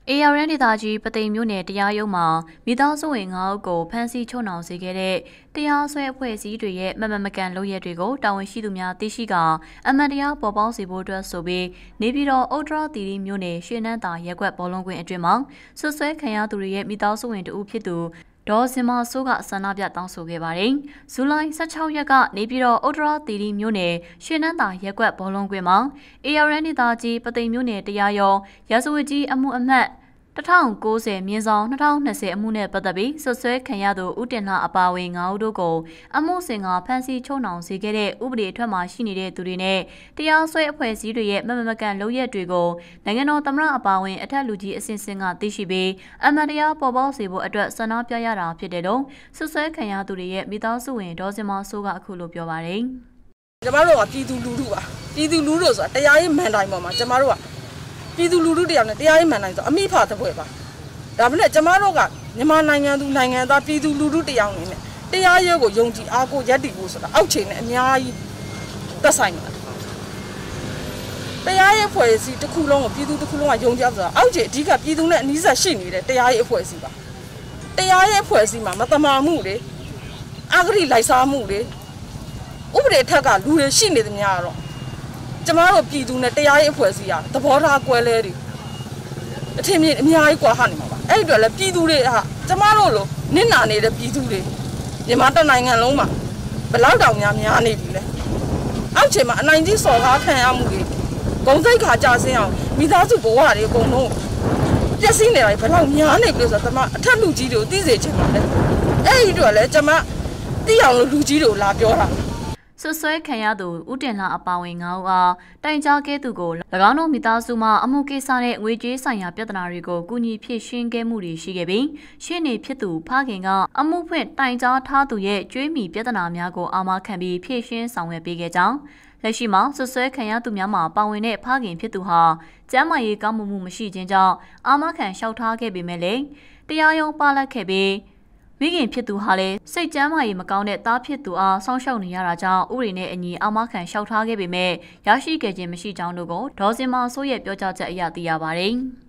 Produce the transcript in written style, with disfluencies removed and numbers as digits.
ARN ဒေသကြီးပသိမ်မြို့နယ်တရားရုံးမှာမိသားစုဝင်9ဦးကိုဖမ်းဆီးချုပ်နှောင်စေခဲ့တဲ့တရားစွဲအဖွဲ့အစည်းတွေရဲ့မကန်လုပ်ရက်တွေကိုတာဝန်ရှိသူများသိရှိကအမှန်တရားပေါ်ပေါက်စေဖို့အတွက်ဆိုပြီးနေပြည်တော်ဥတ္တရသီရိမြို့နယ်ရွှေနန်းသာရက်ကွက်ဘောလုံးကွင်းအတွင်းမှာဆွဆွဲခံရသူတွေရဲ့မိသားစုဝင်တို့ဖြစ်သူဒေါ်စင်မဆိုးကဆန္ဒပြတောင်းဆိုခဲ့ပါတယ်။ဇူလိုင်16ရက်ကနေပြည်တော်ဥတ္တရသီရိမြို့နယ်ရွှေနန်းသာရက်ကွက်ဘောလုံးကွင်းမှာ ARN ဒေသကြီးပသိမ်မြို့နယ်တရားရုံးရာဇဝတ်ကြီးအမှုအမှတ်1090မြင်းဆောင်2020အမှုနဲ့ပတ်သက်ပြီးဆွဆွဲခံရသူဦးတင်လှအပါအဝင်9ဦးတို့ကိုအမှုစင်ကဖမ်းဆီးချုပ်နှောင်စေခဲ့တဲ့ဥပဒေအထက်မှာရှိနေတဲ့သူတွေနဲ့တရားစွဲအဖွဲ့အစည်းတွေရဲ့မကန်လုပ်ရက်တွေကိုနိုင်ငံတော်သမ္မတအပါအဝင်အထက်လူကြီးအဆင့်ဆင့်ကသိရှိပြီးအမှန်တရားပေါ်ပေါက်စေဖို့အတွက်ဆန္ဒပြရတာဖြစ်တယ်လို့ဆွဆွဲခံရသူတွေရဲ့မိသားစုဝင်ဒေါ်စင်မဆိုးကအခုလိုပြောပါတယ်။ကျမတို့ကပြည်သူလူထုပါ။ပြည်သူလူထုဆိုတာတရားရေးမှန်တိုင်းပေါ်မှာကျမတို့ကပြည်သူလူထုတရားနဲ့တရားရေးမှန်တိုင်းဆိုအမိဖတဲ့ဘွယ်ပါဒါပေမဲ့ကျမတို့ကမြန်မာနိုင်ငံသူနိုင်ငံသားပြည်သူလူထုတရားနေနဲ့တရားရေးကိုယုံကြည်အားကိုယက်တည်ဖို့ဆိုတာအောက်ခြေနဲ့အများကြီးသက်ဆိုင်တယ်တရားရေးဖွဲ့စည်းတစ်ခုလုံးကိုပြည်သူတစ်ခုလုံးကယုံကြည်ဆိုတာအောက်ခြေအဓိကပြည်သူနဲ့အနီးစပ်ရှိနေတဲ့တရားရေးအဖွဲ့အစည်းပါတရားရေးအဖွဲ့အစည်းမှာမတမာမှုတွေအဂတိလိုက်စားမှုတွေဥပဒေထက်ကလူတွေရှိနေသမျှတော့ကျမတို့ပြည်သူနဲ့တရားရေးအဖွဲ့အစည်းရသဘောထားကွဲလဲတွေအထင်မြင်အများကြီးကွာဟနေမှာပါအဲ့ဒီတော့လည်းပြည်သူတွေဟာကျမတို့လိုနစ်နာနေတဲ့ပြည်သူတွေမြန်မာတိုင်းနိုင်ငံလုံးမှာဘလောက်တောင်များနေပြီလဲအောက်ခြေမှာအနိုင်ကြီးစော်ကားခံရမှုတွေဂုံစိတ်ခါကြဆင်းအောင်မိသားစုဘဝတွေအကုန်လုံးပျက်စီးနေတာဘလောက်များနေပြီလို့ဆိုတော့ကျမအထက်လူကြီးတွေကိုသိစေချင်ပါတယ်အဲ့ဒီတော့လည်းကျမသိအောင်လို့လူကြီးတွေကိုလာပြောတာဆွဆွဲခံရသူဦးတင်လှအပါဝင်9ဦးအားတိုင်ကြားခဲ့သူကို၎င်းတို့မိသားစုမှအမှုကိစ္စနဲ့ငွေကြေးဆိုင်ရာပြဿနာတွေကိုကူညီဖြေရှင်းခဲ့မှုတွေရှိခဲ့ပြီးရှင်းနေဖြစ်သူဖခင်ကအမှုဖွင့်တိုင်ကြားထားသူရဲ့ကြွေးမြီပြဿနာများကိုအာမခံပြီးဖြေရှင်းဆောင်ရွက်ပေးခဲ့ကြောင်းလက်ရှိမှာဆွဆွဲခံရသူများမှာပါဝင်တဲ့ဖခင်ဖြစ်သူဟာကျန်းမာရေးကောင်းမှုမရှိခြင်းကြောင့်အာမခံလျှောက်ထားခဲ့ပေမဲ့လည်းတရားရုံးပါလက်ခဲ့ပြီးမိခင်ဖြစ်သူဟာလည်းစိတ်ကျန်းမာရေးမကောင်းတဲ့သားဖြစ်သူအားစောင့်ရှောက်နေရတာကြောင့်ဥပဒေနဲ့အညီအာမခံလျှောက်ထားခဲ့ပေမဲ့ရရှိခဲ့ခြင်းမရှိကြောင်းတို့ကိုဒေါ်စင်မဆိုးရဲ့ပြောကြားချက်အရသိရပါတယ်။